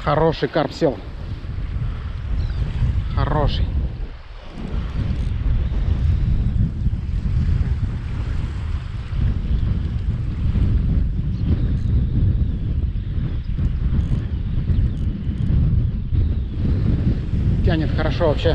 Хороший карп сел. Хороший. Тянет хорошо вообще.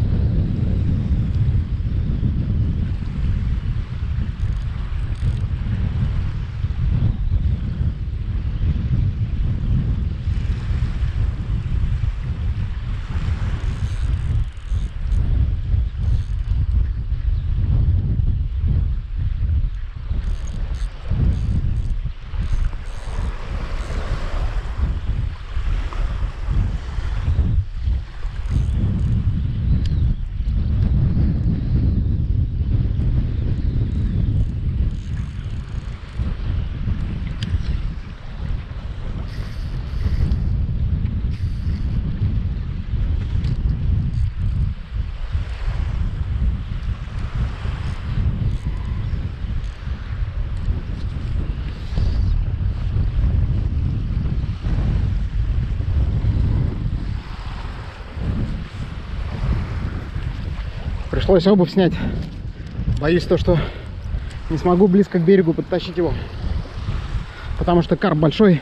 Пришлось обувь снять. Боюсь то, что не смогу близко к берегу подтащить его, потому что карп большой.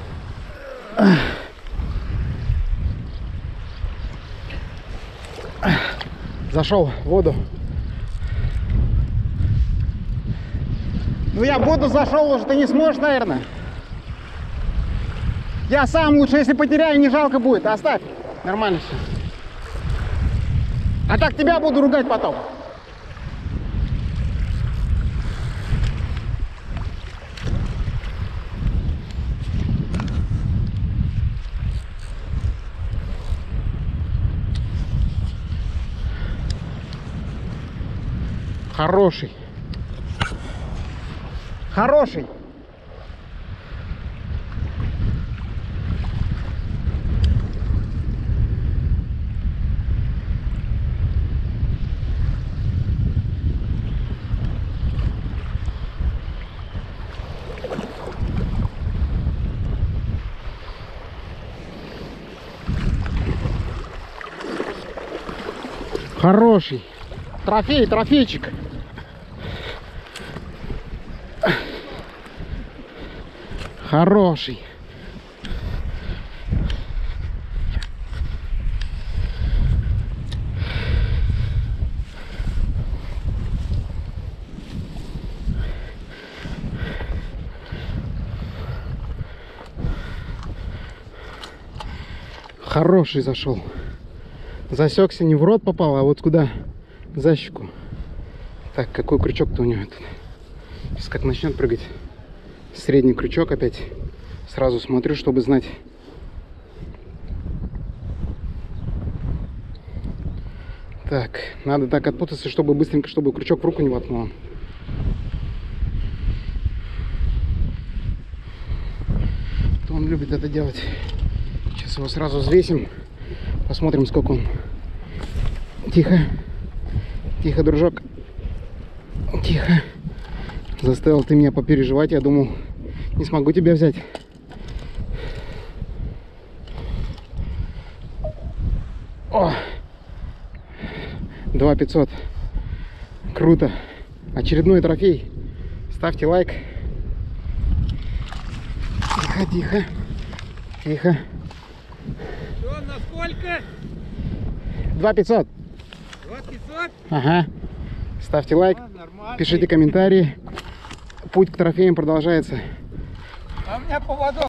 Зашел в воду. Ну я в воду зашел уже, ты не сможешь, наверное. Я сам лучше, если потеряю, не жалко будет. Оставь. Нормально все. А так тебя буду ругать потом. Хороший. Хороший. Хороший. Трофей, трофейчик. Хороший. Хороший зашел. Засекся, не в рот попал, а вот куда? За щеку. Так, какой крючок-то у него тут? Сейчас как начнет прыгать. Средний крючок опять. Сразу смотрю, чтобы знать. Так, надо так отпутаться, чтобы быстренько, чтобы крючок в руку не воткнул. То он любит это делать. Сейчас его сразу взвесим. Посмотрим, сколько он. Тихо. Тихо, дружок. Тихо. Заставил ты меня попереживать. Я думал, не смогу тебя взять. О! 2500. Круто. Очередной трофей. Ставьте лайк. Тихо, тихо. Тихо. Что, на сколько? 2500. 2500? Ага. Ставьте лайк. Пишите комментарии. Путь к трофеям продолжается. А у меня поводок.